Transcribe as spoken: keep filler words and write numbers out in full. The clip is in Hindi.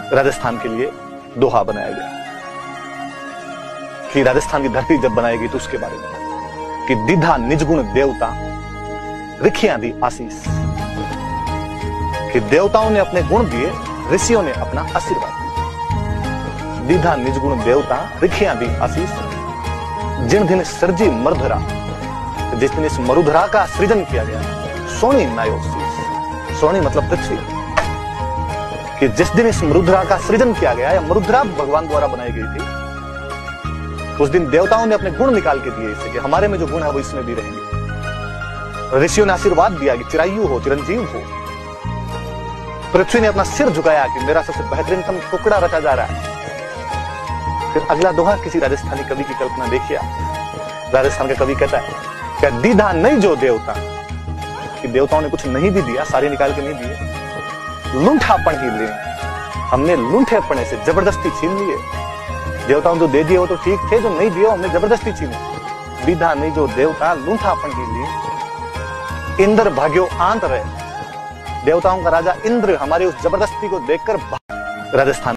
राजस्थान के लिए दोहा बनाया गया कि राजस्थान की धरती जब बनाई गई तो उसके बारे में कि दीधा निजगुण देवता रिखियां दी आशीष, कि देवताओं ने अपने गुण दिए, ऋषियों ने अपना आशीर्वाद दिया। दीधा निजगुण देवता रिखियां दी आशीष, जिन दिन सर्जी मरुधरा, जिस दिन इस मरुधरा का सृजन किया गया, सोनी नायोशीष, सोनी मतलब पृथ्वी, कि जिस दिन इस मरुधरा का सृजन किया गया या मरुधरा भगवान द्वारा बनाई गई थी, उस दिन देवताओं ने अपने गुण निकाल के दिए इससे कि हमारे में जो गुण है वो इसमें भी रहेंगे। ऋषियों ने आशीर्वाद दिया कि चिरायु हो, चिरंजीव हो। पृथ्वी ने अपना सिर झुकाया कि मेरा सबसे बेहतरीनतम टुकड़ा रचा जा रहा है। फिर अगला दोहा किसी राजस्थानी कवि की कल्पना देखिए। राजस्थान का कवि कहता है क्या दीधा नहीं जो देवता, कि देवताओं ने कुछ नहीं भी दिया, सारे निकाल के नहीं दिए, लुंठापन ही ले, हमने लुंठेपने से जबरदस्ती छीन लिए। देवताओं जो दे दिए वो तो ठीक थे, जो नहीं दिए हमने जबरदस्ती छीने। दीधा नहीं जो देवता लुंठापन ही लिए, इंद्र भाग्यो आंत रहे, देवताओं का राजा इंद्र हमारे उस जबरदस्ती को देखकर राजस्थान